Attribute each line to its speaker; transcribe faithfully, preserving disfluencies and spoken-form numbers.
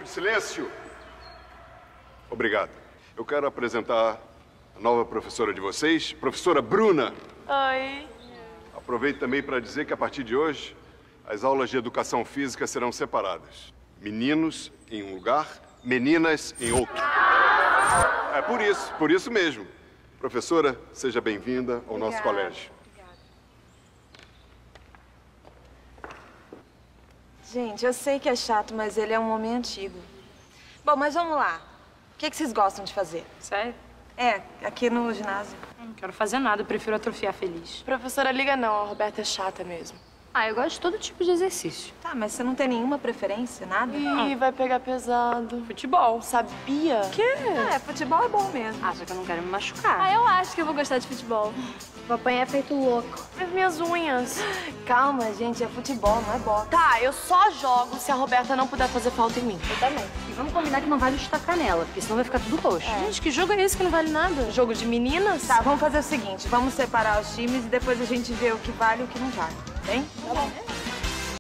Speaker 1: de silêncio. Obrigado. Eu quero apresentar a nova professora de vocês, professora Bruna.
Speaker 2: Oi.
Speaker 1: Aproveito também para dizer que, a partir de hoje, as aulas de educação física serão separadas. Meninos em um lugar, meninas em outro. É por isso, por isso mesmo. Professora, seja bem-vinda ao nosso colégio.
Speaker 2: Obrigada.
Speaker 3: Gente, eu sei que é chato, mas ele é um homem antigo. Bom, mas vamos lá. O que, que vocês gostam de fazer?
Speaker 2: Sério?
Speaker 3: É, aqui no ginásio.
Speaker 2: Não quero fazer nada, eu prefiro atrofiar feliz.
Speaker 4: Professora, liga não, a Roberta é chata mesmo.
Speaker 2: Ah, eu gosto de todo tipo de exercício.
Speaker 3: Tá, mas você não tem nenhuma preferência, nada?
Speaker 4: Ih, vai pegar pesado.
Speaker 2: Futebol.
Speaker 4: Sabia?
Speaker 2: Quê?
Speaker 3: É, futebol é bom mesmo.
Speaker 2: Ah, só que eu não quero me machucar.
Speaker 5: Ah, eu acho que eu vou gostar de futebol. Vou apanhar feito louco.
Speaker 4: As minhas unhas.
Speaker 3: Calma, gente, é futebol, não é bola.
Speaker 4: Tá, eu só jogo se a Roberta não puder fazer falta em mim.
Speaker 5: Eu também.
Speaker 2: E vamos combinar que não vale destacar nela, porque senão vai ficar tudo roxo. Gente, que jogo é esse que não vale nada?
Speaker 4: Jogo de meninas?
Speaker 3: Tá, vamos fazer o seguinte, vamos separar os times e depois a gente vê o que vale e o que não vale, hein?
Speaker 5: Tá bom.